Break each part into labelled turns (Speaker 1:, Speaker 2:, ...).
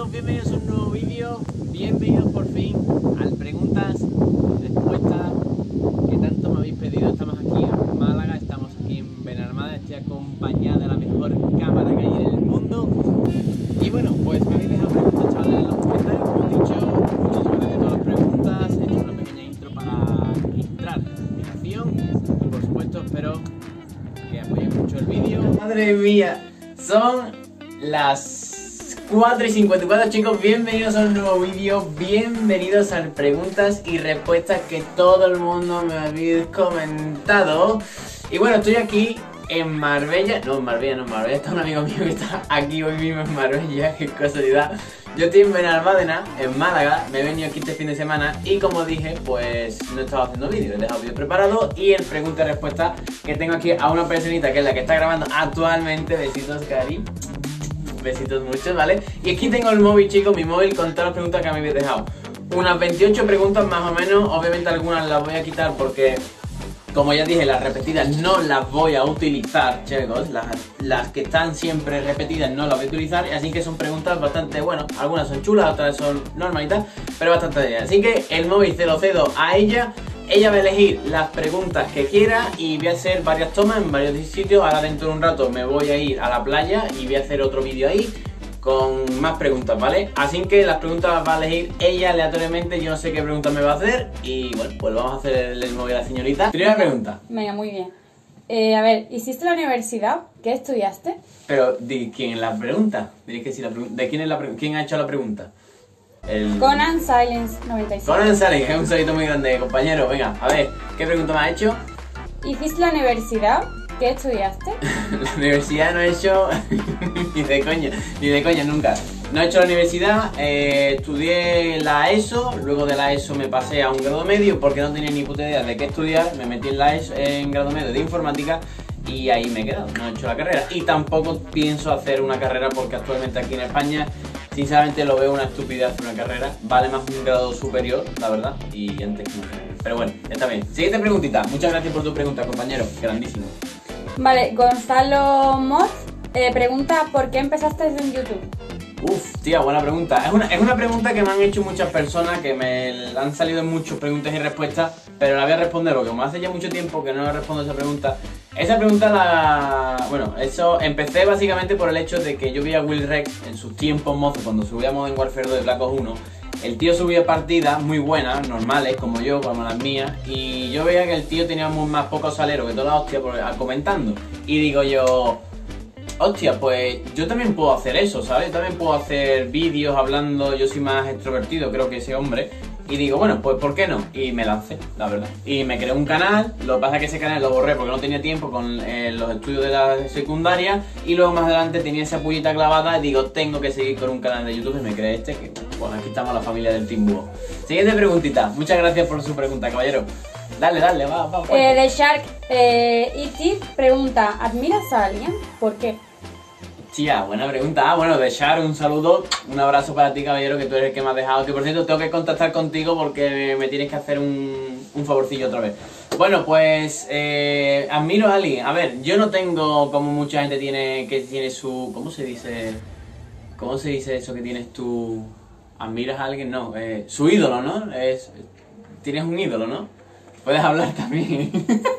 Speaker 1: todos, bienvenidos a un nuevo vídeo. Bienvenidos por fin al preguntas y respuestas que tanto me habéis pedido. Estamos aquí en Málaga, estamos aquí en Benalmádena. Estoy acompañada de la mejor cámara que hay en el mundo. Y bueno, pues me habéis dejado preguntas, chavales, en los comentarios, como he dicho. Muchísimas gracias a todas las preguntas. He hecho una pequeña intro para ilustrar la explicación. Y por supuesto espero que apoyéis mucho el vídeo. Madre mía, son las 4:54, chicos. Bienvenidos a un nuevo vídeo. Bienvenidos a preguntas y respuestas que todo el mundo me habéis comentado. Y bueno, estoy aquí en Marbella. No, en Marbella está un amigo mío que está aquí hoy mismo en Marbella. Qué casualidad. Yo estoy en Benalmádena, en Málaga. Me he venido aquí este fin de semana y como dije, pues no estaba haciendo vídeos. He dejado vídeos preparados y el pregunta y respuesta que tengo aquí a una personita que es la que está grabando actualmente. Besitos, Cari. Besitos muchos, ¿vale? Y aquí tengo el móvil, chicos, mi móvil con todas las preguntas que me habéis dejado. Unas 28 preguntas más o menos. Obviamente algunas las voy a quitar porque, como ya dije, las repetidas no las voy a utilizar, chicos. Las que están siempre repetidas no las voy a utilizar. Así que son preguntas bastante, bueno, algunas son chulas, otras son normalitas, pero bastante bien. Así que el móvil se lo cedo a ella. Ella va a elegir las preguntas que quiera y voy a hacer varias tomas en varios sitios. Ahora dentro de un rato me voy a ir a la playa y voy a hacer otro vídeo ahí con más preguntas, ¿vale? Así que las preguntas las va a elegir ella aleatoriamente. Yo no sé qué preguntas me va a hacer y bueno, pues vamos a hacer el móvil a la señorita. Primera pregunta.
Speaker 2: Venga, muy bien. A ver, ¿hiciste la universidad? ¿Qué estudiaste?
Speaker 1: Pero, ¿de quién la pregunta? Tienes que decir ¿de quién es la pregunta? ¿Quién ha hecho la pregunta?
Speaker 2: Conan Silence 96.
Speaker 1: Conan Silence, es un salito muy grande, compañero. Venga, a ver, ¿qué pregunta me ha hecho?
Speaker 2: ¿Hiciste la universidad? ¿Qué estudiaste?
Speaker 1: La universidad no he hecho ni de coña, nunca. No he hecho la universidad, estudié la ESO, luego de la ESO me pasé a un grado medio porque no tenía ni puta idea de qué estudiar. Me metí en la ESO, en grado medio de informática y ahí me he quedado, no he hecho la carrera. Y tampoco pienso hacer una carrera porque actualmente aquí en España, sinceramente lo veo una estupidez hacer una carrera. Vale más un grado superior, la verdad, y antes que una carrera. Pero bueno, está bien. Siguiente preguntita. Muchas gracias por tu pregunta, compañero. Grandísimo.
Speaker 2: Vale, Gonzalo Moz pregunta ¿por qué empezaste en YouTube?
Speaker 1: Uf, tía, buena pregunta. Es una pregunta que me han hecho muchas personas, que me han salido en muchas preguntas y respuestas, pero la voy a responder porque como hace ya mucho tiempo que no le respondo esa pregunta. Esa pregunta bueno, eso empecé básicamente por el hecho de que yo vi a Will Rex en sus tiempos mozos, cuando subía Modern Warfare 2 de Black Ops 1. El tío subía partidas muy buenas, normales, como yo, como las mías, y yo veía que el tío tenía más pocos saleros que toda la hostia comentando. Y digo yo, hostia, pues yo también puedo hacer eso, ¿sabes? Yo también puedo hacer vídeos hablando, yo soy más extrovertido, creo que ese hombre. Y digo, bueno, pues ¿por qué no? Y me lancé, la verdad. Y me creé un canal, lo que pasa es que ese canal lo borré porque no tenía tiempo con los estudios de la secundaria. Y luego más adelante tenía esa pullita clavada y digo, tengo que seguir con un canal de YouTube y me creé este, que bueno, aquí estamos la familia del Team Búho. Siguiente preguntita, muchas gracias por su pregunta, caballero. Dale, va.
Speaker 2: The Shark E.T. pregunta, ¿admiras a alguien? ¿Por qué?
Speaker 1: Tía, buena pregunta. Bueno, de Shar, un saludo, un abrazo para ti, caballero, que tú eres el que me has dejado. Que por cierto, tengo que contactar contigo porque me tienes que hacer un favorcillo otra vez. Bueno, pues, admiro a alguien. A ver, yo no tengo como mucha gente que tiene su... ¿Cómo se dice? ¿Cómo se dice eso que tienes tú? ¿Admiras a alguien? No, su ídolo, ¿no? Tienes un ídolo, ¿no? Puedes hablar también.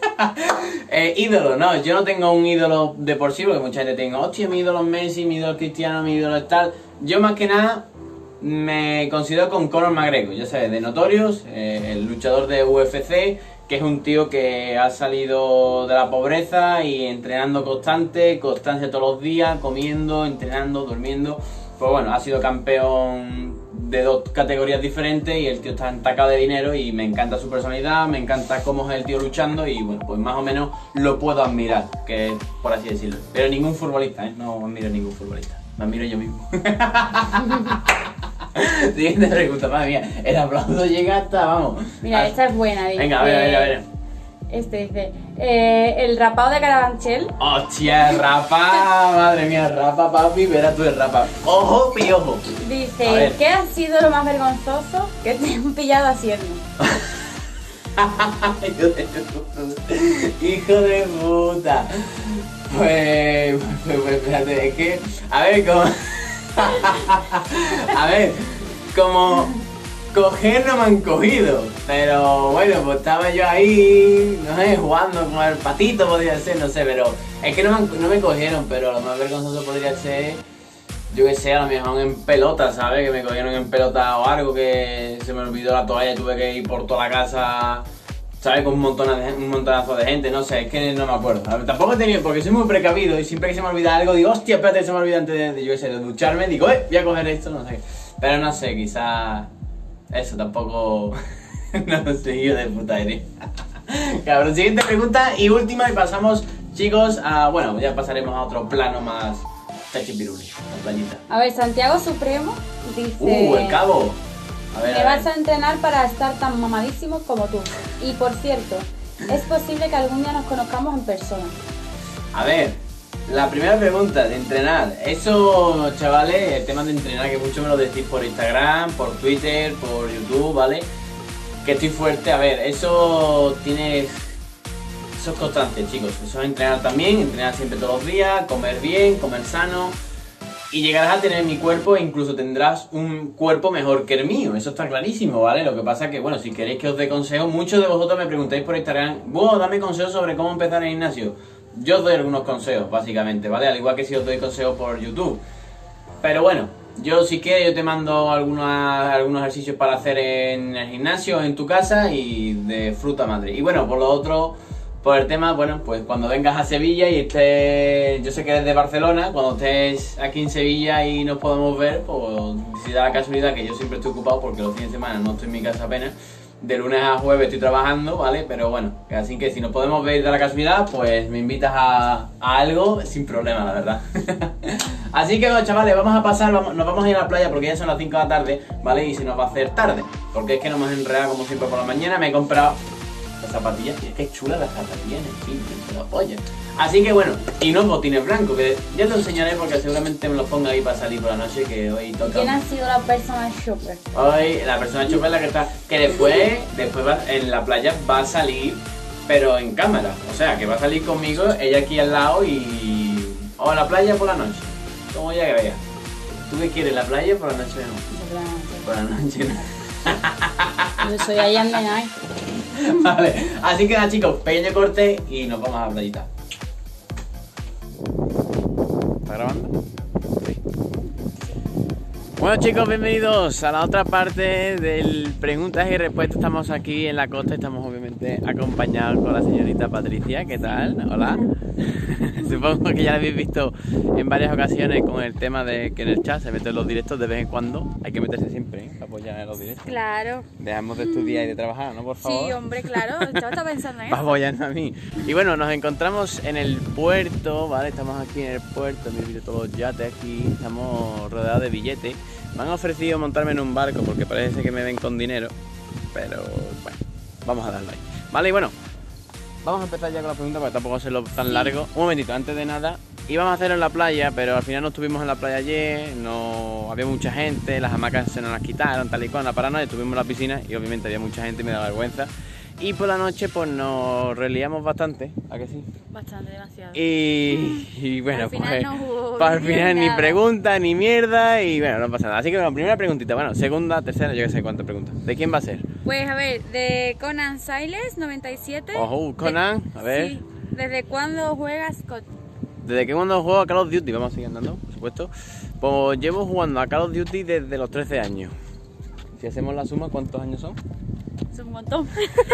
Speaker 1: Ídolo, no, yo no tengo un ídolo de por sí, porque mucha gente tiene, hostia, mi ídolo es Messi, mi ídolo es Cristiano, mi ídolo es tal. Yo más que nada me considero con Conor McGregor, ya sabes, de Notorious, el luchador de UFC, que es un tío que ha salido de la pobreza y entrenando constancia todos los días, comiendo, entrenando, durmiendo. Pues bueno, ha sido campeón de 2 categorías diferentes y el tío está entacado de dinero y me encanta su personalidad, me encanta cómo es el tío luchando y bueno, pues más o menos lo puedo admirar, que por así decirlo. Pero ningún futbolista, no admiro a ningún futbolista, me admiro yo mismo. Siguiente pregunta, madre mía, el aplauso llega hasta, vamos.
Speaker 2: Mira, esta es buena.
Speaker 1: Venga, a ver.
Speaker 2: Este dice, el rapado de Carabanchel.
Speaker 1: Hostia, rapa, madre mía, rapa, papi, verás tú el rapa. Ojo, piojo.
Speaker 2: Dice, ¿qué ha sido lo más vergonzoso que te han pillado haciendo?
Speaker 1: Hijo de puta. Pues espérate, es que, a ver, ¿cómo? A ver, como coger no me han cogido, pero bueno, pues estaba yo ahí, no sé, jugando con el patito podría ser, no sé, pero es que no me cogieron, pero lo más vergonzoso podría ser, yo que sé, a lo mejor en pelota, ¿sabes? Que me cogieron en pelota o algo, que se me olvidó la toalla y tuve que ir por toda la casa, ¿sabes? Con un montonazo de gente, no sé, es que no me acuerdo. A ver, tampoco he tenido, porque soy muy precavido y siempre que se me olvida algo digo, hostia, espérate, se me olvida antes de yo qué sé, de ducharme, digo, voy a coger esto, no sé. Pero no sé, quizás eso tampoco no sé yo de putadería. Cabrón, siguiente pregunta y última y pasamos, chicos, a, bueno, ya pasaremos a otro plano más chachipiruli, la playita.
Speaker 2: A ver, Santiago Supremo dice...
Speaker 1: El cabo. A ver,
Speaker 2: Me vas a entrenar para estar tan mamadísimo como tú. Y por cierto, es posible que algún día nos conozcamos en persona.
Speaker 1: A ver, la primera pregunta de entrenar. Eso, chavales, el tema de entrenar, que mucho me lo decís por Instagram, por Twitter, por YouTube, ¿vale? Que estoy fuerte. A ver, eso tiene... Eso es constante, chicos. Eso es entrenar también, entrenar siempre todos los días, comer bien, comer sano. Y llegarás a tener mi cuerpo e incluso tendrás un cuerpo mejor que el mío. Eso está clarísimo, ¿vale? Lo que pasa es que, bueno, si queréis que os dé consejos, muchos de vosotros me preguntáis por Instagram, wow, dame consejos sobre cómo empezar en el gimnasio. Yo os doy algunos consejos, básicamente, ¿vale? Al igual que si os doy consejos por YouTube. Pero bueno, yo si quieres, yo te mando algunos ejercicios para hacer en el gimnasio, en tu casa y de fruta madre. Y bueno, por lo otro... Por el tema, bueno, pues cuando vengas a Sevilla y estés, yo sé que eres de Barcelona, cuando estés aquí en Sevilla y nos podemos ver, pues si da la casualidad que yo siempre estoy ocupado porque los fines de semana no estoy en mi casa apenas, de lunes a jueves estoy trabajando, ¿vale? Pero bueno, así que si nos podemos ver de la casualidad, pues me invitas a algo sin problema, la verdad. Así que bueno, chavales, vamos a pasar, nos vamos a ir a la playa porque ya son las 5 de la tarde, ¿vale? Y se nos va a hacer tarde, porque es que nos hemos enredado como siempre por la mañana, me he comprado... Las zapatillas, es que chula las zapatillas, en fin, que se lo apoyan. Así que bueno, y unos botines blancos, que ya te lo enseñaré porque seguramente me los ponga ahí para salir por la noche, que hoy toca.
Speaker 2: ¿Quién ha sido la persona shopper?
Speaker 1: Hoy la persona shopper es la que está, que después en la playa va a salir, pero en cámara. O sea, que va a salir conmigo, ella aquí al lado y... O a la playa por la noche, como ella que vea. ¿Tú qué quieres, la playa o por la noche? No? Por la noche no.
Speaker 2: Yo soy ahí en Night.
Speaker 1: Vale, así que nada, chicos, pequeño corte y nos vamos a la playita. ¿Está grabando? Sí. Bueno, chicos, bienvenidos a la otra parte del preguntas y respuestas. Estamos aquí en la costa, estamos obviamente acompañados con la señorita Patricia. ¿Qué tal? Hola. Supongo que ya la habéis visto en varias ocasiones con el tema de que en el chat se meten los directos de vez en cuando. Hay que meterse siempre, ¿eh? Para apoyar en los directos.
Speaker 2: Claro.
Speaker 1: Dejamos de estudiar y de trabajar, ¿no? Por favor.
Speaker 2: Sí, hombre, claro. Estaba pensando en eso.
Speaker 1: Para apoyarnos a mí. Y bueno, nos encontramos en el puerto, ¿vale? Estamos aquí en el puerto, miren todos los yates aquí. Estamos rodeados de billetes. Me han ofrecido montarme en un barco porque parece que me ven con dinero. Pero bueno, vamos a darlo ahí. Vale, y bueno, vamos a empezar ya con la pregunta porque tampoco va a ser tan largo. Un momentito, antes de nada, íbamos a hacerlo en la playa, pero al final no estuvimos en la playa ayer, no había mucha gente, las hamacas se nos las quitaron, tal y cual, la paranoia, estuvimos en la piscina y obviamente había mucha gente y me da vergüenza. Y por la noche pues nos reliamos bastante, ¿a que sí?
Speaker 2: Bastante, demasiado.
Speaker 1: Y bueno,
Speaker 2: al final
Speaker 1: pues
Speaker 2: no hubo
Speaker 1: al final ni
Speaker 2: nada.
Speaker 1: pregunta ni mierda y bueno, no pasa nada. Así que bueno, primera preguntita, bueno, segunda, tercera, yo que sé cuántas preguntas. ¿De quién va a ser?
Speaker 2: Pues a ver, de Conan Siles 97.
Speaker 1: Ojo, Conan, a ver.
Speaker 2: Sí. ¿Desde cuándo juegas con...?
Speaker 1: Desde que cuando juego a Call of Duty, vamos a seguir andando, por supuesto. Pues llevo jugando a Call of Duty desde los 13 años. Si hacemos la suma, ¿cuántos años son?
Speaker 2: Son un montón.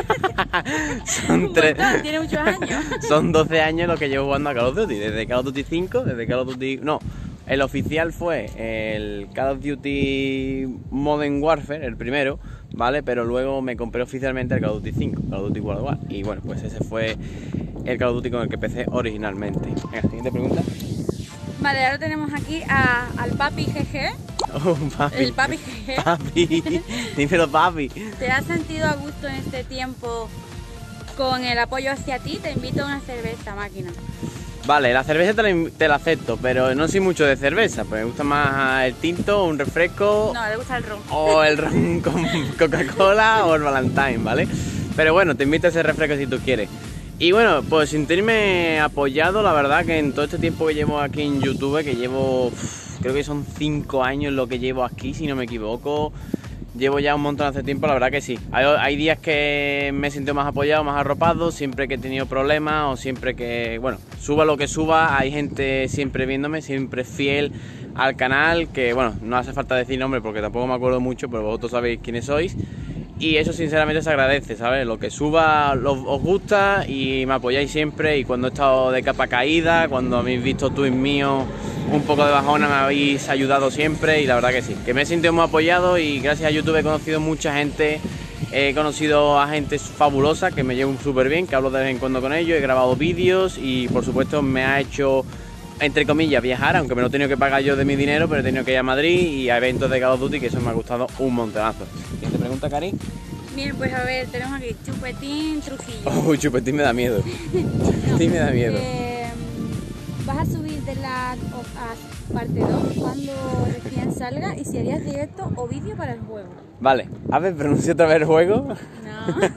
Speaker 1: Son
Speaker 2: Un
Speaker 1: 3.
Speaker 2: montón, tiene muchos años.
Speaker 1: Son 12 años los que llevo jugando a Call of Duty. Desde Call of Duty 5, desde Call of Duty... No, el oficial fue el Call of Duty Modern Warfare, el primero, ¿vale? Pero luego me compré oficialmente el Call of Duty 5, Call of Duty World War. Y bueno, pues ese fue el Call of Duty con el que empecé originalmente. Venga, siguiente pregunta.
Speaker 2: Vale, ahora tenemos aquí al papi GG.
Speaker 1: Oh, papi.
Speaker 2: El papi GG.
Speaker 1: Papi, dímelo, papi.
Speaker 2: ¿Te has sentido a gusto en este tiempo con el apoyo hacia ti? Te invito a una cerveza, máquina.
Speaker 1: Vale, la cerveza te la acepto, pero no soy mucho de cerveza, pues me gusta más el tinto, un refresco.
Speaker 2: No, le gusta el ron.
Speaker 1: O el ron con Coca-Cola o el Valentine, ¿vale? Pero bueno, te invito a ese refresco si tú quieres. Y bueno, pues sentirme apoyado, la verdad que en todo este tiempo que llevo aquí en YouTube, que llevo, creo que son 5 años lo que llevo aquí, si no me equivoco. Llevo ya un montón hace tiempo, la verdad que sí. Hay días que me he sentido más apoyado, más arropado, siempre que he tenido problemas o siempre que, bueno, suba lo que suba, hay gente siempre viéndome, siempre fiel al canal, que bueno, no hace falta decir nombre porque tampoco me acuerdo mucho, pero vosotros sabéis quiénes sois. Y eso sinceramente se agradece, ¿sabes? Lo que suba os gusta y me apoyáis siempre. Y cuando he estado de capa caída, cuando habéis visto tweets míos un poco de bajona, me habéis ayudado siempre. Y la verdad que sí, que me he sentido muy apoyado y gracias a YouTube he conocido mucha gente. He conocido a gente fabulosa que me llevo súper bien, que hablo de vez en cuando con ellos. He grabado vídeos y por supuesto me ha hecho, entre comillas, viajar, aunque me lo he tenido que pagar yo de mi dinero, pero he tenido que ir a Madrid y a eventos de Call of Duty, que eso me ha gustado un montonazo. ¿Quién te pregunta, Cari?
Speaker 3: Bien, pues a ver, tenemos aquí Chupetín Trujillo.
Speaker 1: Uy, Chupetín me da miedo. Chupetín me da miedo.
Speaker 3: ¿Vas a subir The Last of Us parte 2 cuando recién salga? Y si harías directo o vídeo para el juego.
Speaker 1: Vale, a ver, pronuncia otra vez el juego.
Speaker 3: No.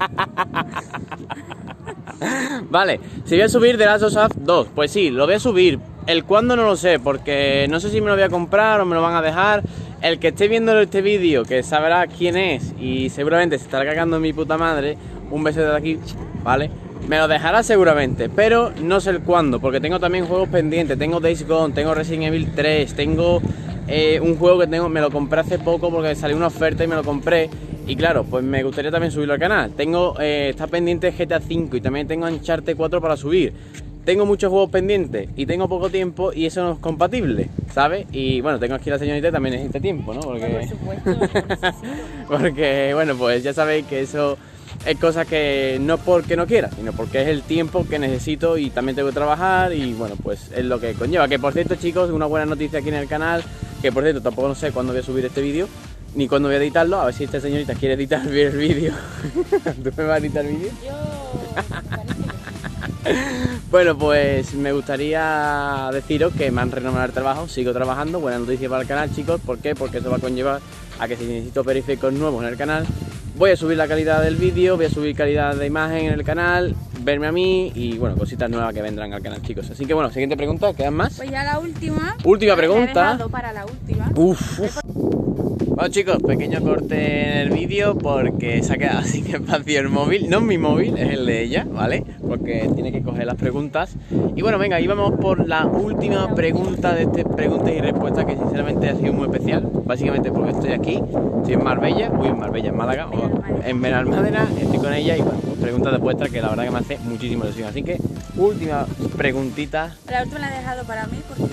Speaker 1: Vale, si voy a subir The Last of Us 2, pues sí, lo voy a subir. El cuándo no lo sé, porque no sé si me lo voy a comprar o me lo van a dejar. El que esté viendo este vídeo, que sabrá quién es y seguramente se estará cagando en mi puta madre, un beso de aquí, ¿vale? Me lo dejará seguramente, pero no sé el cuándo, porque tengo también juegos pendientes. Tengo Days Gone, tengo Resident Evil 3, tengo un juego que me lo compré hace poco porque salió una oferta y me lo compré. Y claro, pues me gustaría también subirlo al canal. Está pendiente GTA 5 y también tengo Uncharted 4 para subir. Tengo muchos juegos pendientes y tengo poco tiempo y eso no es compatible, ¿sabes? Y bueno, tengo aquí a la señorita, también necesita tiempo, ¿no? Porque...
Speaker 3: Por supuesto, lo necesito.
Speaker 1: Porque, bueno, pues ya sabéis que eso es cosa que no porque no quiera, sino porque es el tiempo que necesito y también tengo que trabajar y bueno, pues es lo que conlleva. Que por cierto, chicos, una buena noticia aquí en el canal, que por cierto tampoco no sé cuándo voy a subir este vídeo, ni cuándo voy a editarlo, a ver si esta señorita quiere editar bien el vídeo. ¿Tú me vas a editar el vídeo?
Speaker 3: Yo... parece que sí.
Speaker 1: Bueno, pues me gustaría deciros que me han renombrado el trabajo, sigo trabajando, buena noticia para el canal, chicos. ¿Por qué? Porque eso va a conllevar a que si necesito periféricos nuevos en el canal, voy a subir la calidad del vídeo, voy a subir calidad de imagen en el canal, verme a mí y bueno, cositas nuevas que vendrán al canal, chicos. Así que bueno, siguiente pregunta, ¿quedan más?
Speaker 3: Pues ya la última.
Speaker 1: Última
Speaker 3: Me he
Speaker 1: pregunta.
Speaker 3: dejado para la última.
Speaker 1: Uf. Bueno, chicos, pequeño corte en el vídeo porque se ha quedado sin espacio el móvil. No es mi móvil, es el de ella, ¿vale? Porque tiene que coger las preguntas. Y bueno, venga, ahí vamos por la última pregunta de este preguntas y respuestas, que sinceramente ha sido muy especial. Básicamente porque estoy aquí, estoy en Marbella, en Málaga, o en Benalmádena, estoy con ella y bueno, pues preguntas de vuestras que la verdad que me hace muchísima ilusión. Así que, última preguntita.
Speaker 3: La última la he dejado para mí porque...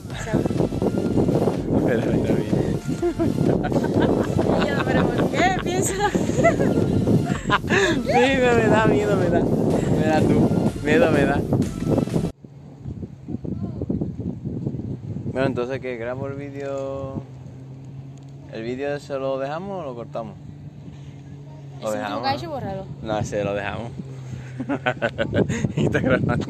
Speaker 3: pero ¿por qué? Piensa.
Speaker 1: Sí, me da miedo, me da. Me da tú, miedo me da. Bueno, entonces, ¿qué? ¿Grabo el vídeo? ¿El vídeo se lo dejamos o lo cortamos?
Speaker 3: ¿Lo dejamos? ¿No? Hecho borrado?
Speaker 1: No, se lo dejamos. Y está grabando.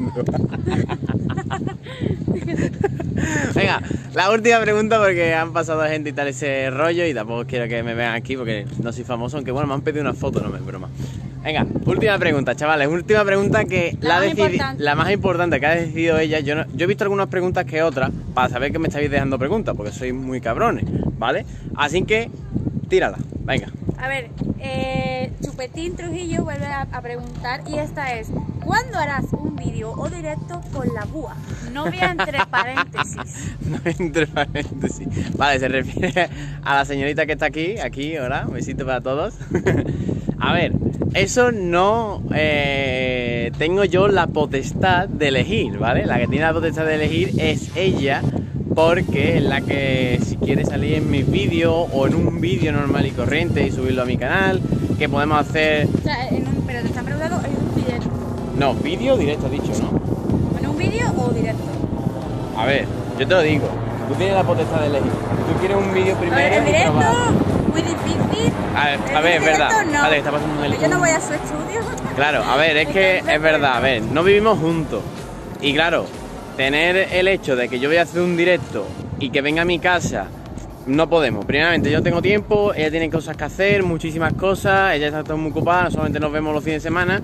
Speaker 1: Venga, la última pregunta porque han pasado gente y tal ese rollo y tampoco quiero que me vean aquí porque no soy famoso, aunque bueno, me han pedido una foto, no me es broma. Venga, última pregunta, chavales, última pregunta que la más importante que ha decidido ella. Yo he visto algunas preguntas que otras para saber que me estáis dejando preguntas porque sois muy cabrones, ¿vale? Así que, tírala, venga.
Speaker 3: A ver, Chupetín Trujillo vuelve a preguntar y esta es: ¿cuándo harás un vídeo o directo con la búa? Novia entre paréntesis.
Speaker 1: No entre paréntesis. Vale, se refiere a la señorita que está aquí, hola, un besito para todos. A ver, eso no tengo yo la potestad de elegir, ¿vale? La que tiene la potestad de elegir es ella, porque es la que si quiere salir en mis vídeos o en un vídeo normal y corriente y subirlo a mi canal, que podemos hacer...
Speaker 3: O sea, pero te están preguntando en un directo.
Speaker 1: No, vídeo directo, dicho, ¿no?
Speaker 3: ¿En un vídeo o directo?
Speaker 1: A ver, yo te lo digo, tú tienes la potestad de elegir. Tú quieres un vídeo primero.
Speaker 3: A ver, en
Speaker 1: y
Speaker 3: directo,
Speaker 1: probar.
Speaker 3: muy difícil.
Speaker 1: A ver, es verdad.
Speaker 3: No.
Speaker 1: Vale, está pasando un
Speaker 3: Porque yo no voy a su estudio.
Speaker 1: Claro, a ver, es que es verdad, a ver, no vivimos juntos. Y claro, tener el hecho de que yo voy a hacer un directo y que venga a mi casa, no podemos. Primeramente, yo no tengo tiempo, ella tiene cosas que hacer, muchísimas cosas, ella está muy ocupada, solamente nos vemos los fines de semana.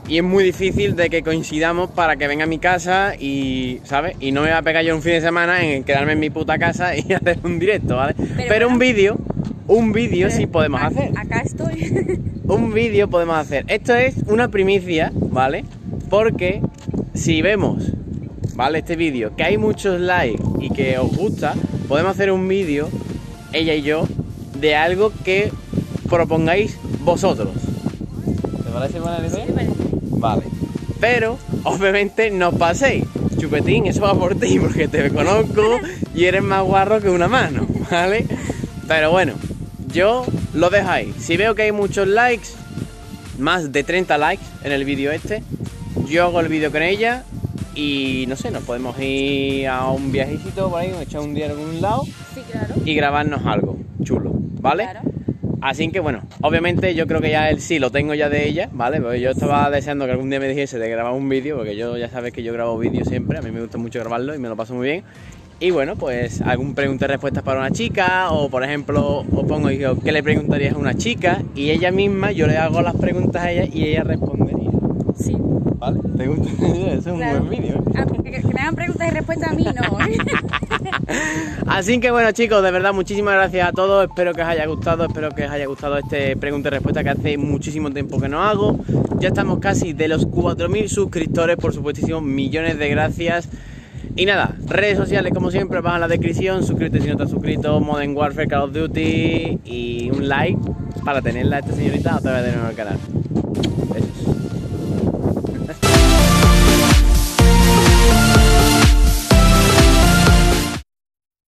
Speaker 1: y es muy difícil de que coincidamos para que venga a mi casa y, ¿sabes? Y no me va a pegar yo un fin de semana en quedarme en mi puta casa y hacer un directo, ¿vale? Pero
Speaker 3: bueno,
Speaker 1: un vídeo sí podemos hacer.
Speaker 3: Acá estoy.
Speaker 1: Un vídeo podemos hacer. Esto es una primicia, ¿vale? Porque si vemos, ¿vale? Este vídeo, que hay muchos likes y que os gusta, podemos hacer un vídeo, ella y yo, de algo que propongáis vosotros. ¿Te parece buena idea?
Speaker 3: Sí, vale.
Speaker 1: Vale. Pero, obviamente, no os paséis. Chupetín, eso va por ti, porque te conozco y eres más guarro que una mano, ¿vale? Pero bueno, yo lo dejo ahí. Si veo que hay muchos likes, más de 30 likes en el vídeo este, yo hago el vídeo con ella y no sé, nos podemos ir a un viajecito por ahí, echar un día en algún lado
Speaker 3: Sí, claro.
Speaker 1: y grabarnos algo chulo, ¿vale?
Speaker 3: Claro.
Speaker 1: Así que bueno, obviamente yo creo que ya el sí lo tengo ya de ella, ¿vale? Porque yo estaba deseando que algún día me dijese de grabar un vídeo, porque yo ya sabes que yo grabo vídeos siempre, a mí me gusta mucho grabarlo y me lo paso muy bien. Y bueno, pues algún pregunta y respuestas para una chica, o por ejemplo, os pongo y digo, ¿qué le preguntarías a una chica? Y ella misma, yo le hago las preguntas a ella y ella respondería.
Speaker 3: Sí.
Speaker 1: ¿Vale? ¿Te gusta? Eso es un
Speaker 3: Claro.
Speaker 1: buen vídeo, ¿eh?
Speaker 3: Ah, que me hagan preguntas y respuestas a mí, no.
Speaker 1: Así que bueno, chicos, de verdad muchísimas gracias a todos, espero que os haya gustado, espero que os haya gustado este pregunta y respuesta que hace muchísimo tiempo que no hago. Ya estamos casi de los 4000 suscriptores, por supuestísimo, millones de gracias. Y nada, redes sociales como siempre, bajan en la descripción, suscríbete si no te has suscrito, Modern Warfare, Call of Duty y un like para tenerla a esta señorita otra vez de nuevo en el canal. Besos.